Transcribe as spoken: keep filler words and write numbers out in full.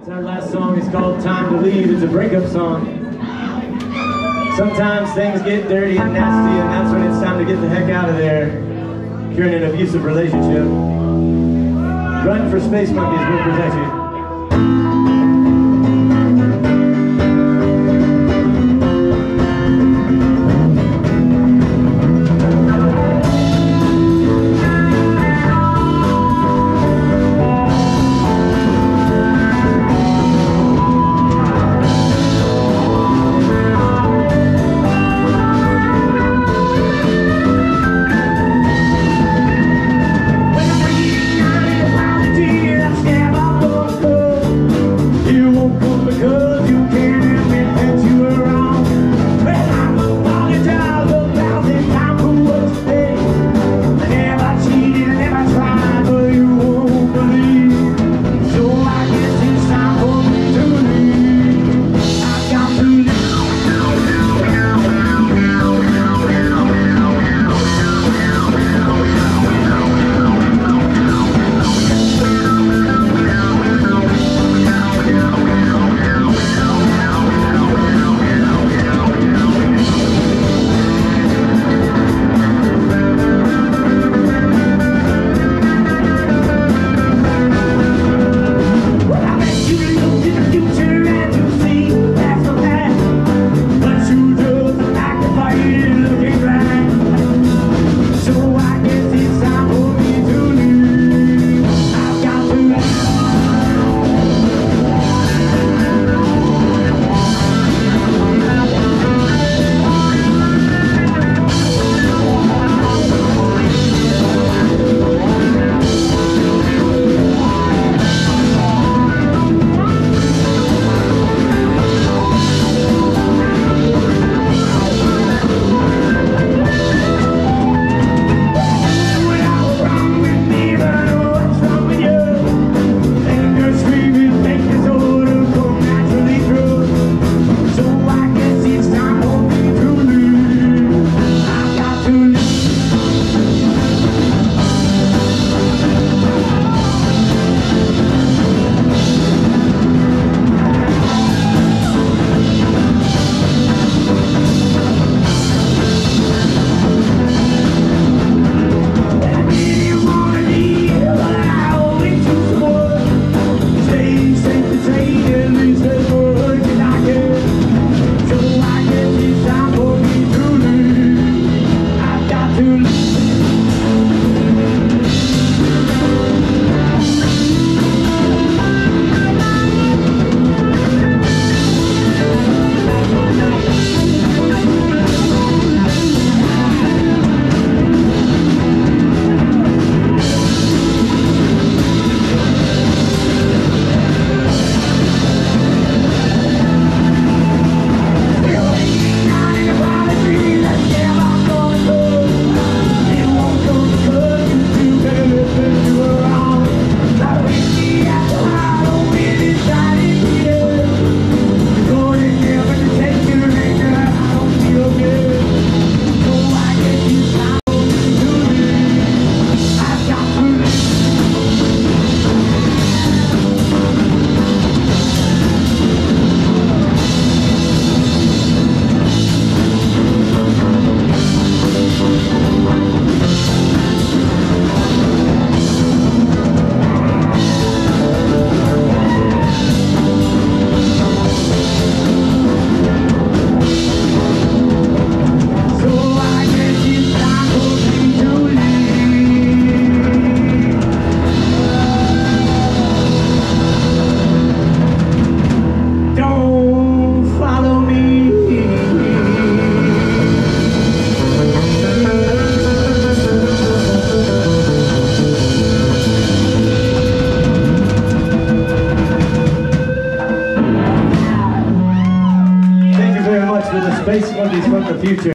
It's our last song. It's called Time to Leave. It's a breakup song. Sometimes things get dirty and nasty, and that's when it's time to get the heck out of there if you're in an abusive relationship. Run for Space Monkeys. We'll protect you. For the Space Monkeys from the future.